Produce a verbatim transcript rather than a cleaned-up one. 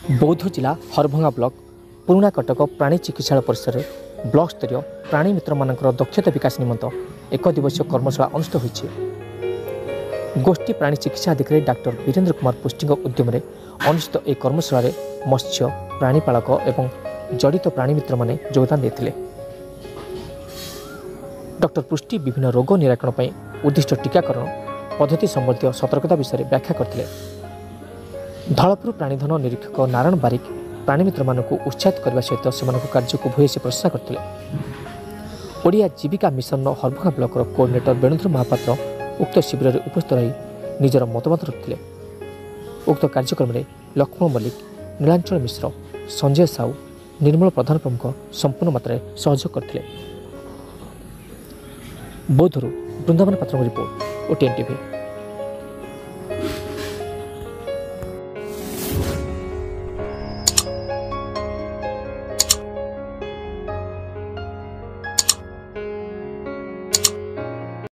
बौद्ध जिला हरभंगा ब्लॉक पुराणा कटक प्राणी चिकित्सा परिसर में ब्लॉक स्तरीय प्राणी मित्र मान दक्षता विकास निमंत एक दिवसीय कर्मशाला अनुष्ठित होती। गोष्ठी प्राणी चिकित्सा अधिकारी डाक्टर वीरेंद्र कुमार पुष्टि उद्यम अनुष्ठित एक कर्मशाला मत्स्य प्राणीपालक एवं जड़ित प्राणी मित्र माने योगदान देते। डॉक्टर पुष्टि विभिन्न रोग निराकरण उद्दिष्ट टीकाकरण पद्धति संबंधी सतर्कता विषय व्याख्या करते। धौलपुर प्राणीधन निरीक्षक नारायण बारिक प्राणी मित्र मानक उत्साहित करने सहित से कार्य को भूयसी प्रशंसा करते। ओडिया जीविका mission Harbhanga block coordinator Benudhar Mahapatra उक्त शिविर में उपस्थित रही निजर मतमत रखते। उक्त कार्यक्रम में लक्ष्मण मल्लिक, नीलांचल मिश्र, संजय साहू, निर्मल प्रधान प्रमुख संपूर्ण मात्रा सहयोग करते। बौद्धरू बृंदावन पात्र रिपोर्ट ओटीएन टीवी।